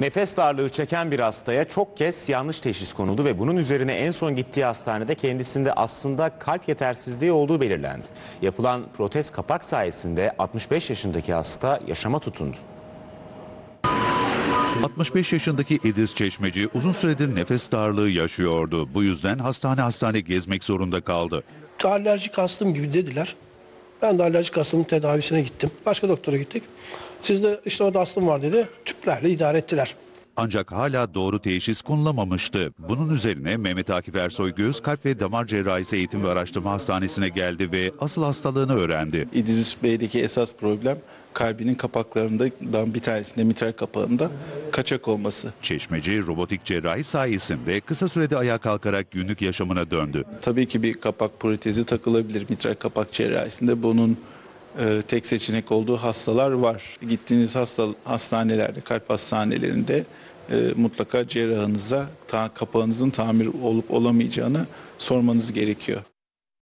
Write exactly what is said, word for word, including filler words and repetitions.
Nefes darlığı çeken bir hastaya çok kez yanlış teşhis konuldu ve bunun üzerine en son gittiği hastanede kendisinde aslında kalp yetersizliği olduğu belirlendi. Yapılan protez kapak sayesinde altmış beş yaşındaki hasta yaşama tutundu. altmış beş yaşındaki İdris Çeşmeci uzun süredir nefes darlığı yaşıyordu. Bu yüzden hastane hastane gezmek zorunda kaldı. Alerjik astım gibi dediler. Ben de alerjik astımın tedavisine gittim. Başka doktora gittik. Sizde işte orada astım var dedi. Tüplerle idare ettiler. Ancak hala doğru teşhis konulamamıştı. Bunun üzerine Mehmet Akif Ersoy Göğüs Kalp ve Damar Cerrahisi Eğitim ve Araştırma Hastanesi'ne geldi ve asıl hastalığını öğrendi. İdris Bey'deki esas problem kalbinin kapaklarından bir tanesinde, mitral kapağında kaçak olması. Çeşmeci robotik cerrahi sayesinde kısa sürede ayağa kalkarak günlük yaşamına döndü. Tabii ki bir kapak protezi takılabilir mitral kapak cerrahisinde. Bunun e, tek seçenek olduğu hastalar var. Gittiğiniz hasta, hastanelerde, kalp hastanelerinde e, mutlaka cerrahınıza ta, kapağınızın tamir olup olamayacağını sormanız gerekiyor.